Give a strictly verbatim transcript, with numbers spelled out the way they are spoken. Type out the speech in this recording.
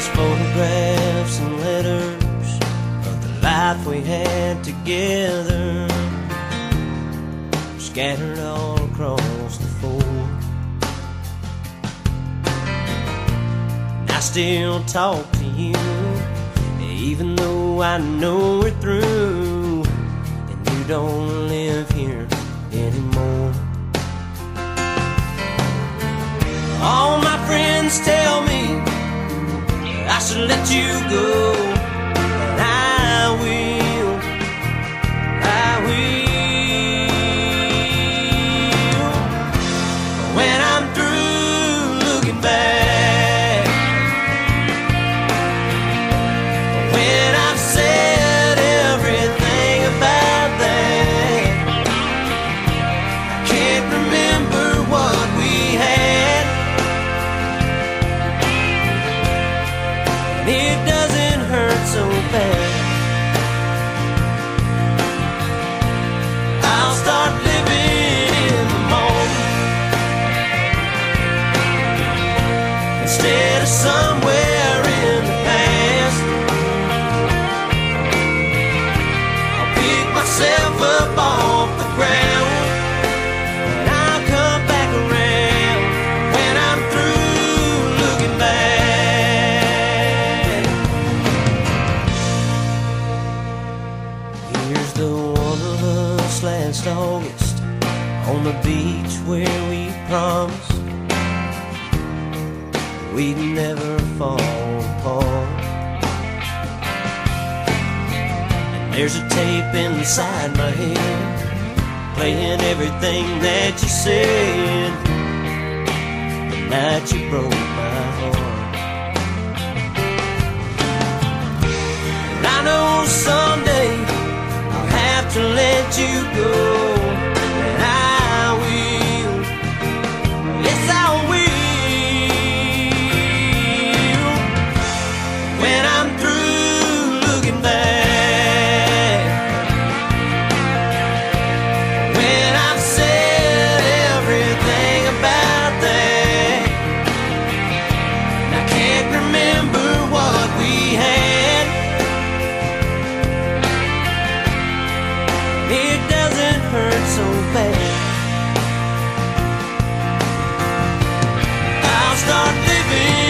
these photographs and letters of the life we had together, scattered all across the floor. And I still talk to you, even though I know we're through, and you don't live here anymore. All my friends tell me I should let you go, and I will, I will. When I'm through looking back, when I've said everything about that, I can't remember what we had. It doesn't hurt so bad. I'll start living in the moment instead of somewhere in the past. I'll pick myself up off the ground, and I'll come back around when I'm through looking back. Here's the one of us last August on the beach where we promised we'd never fall apart. And there's a tape inside my head playing everything that you said the night you broke my heart. And I know someday I'll have to let you go, and I will, yes I will. When I'm through looking back, when I've said everything about that, and I can't remember what we had. It doesn't hurt so bad. I'll start living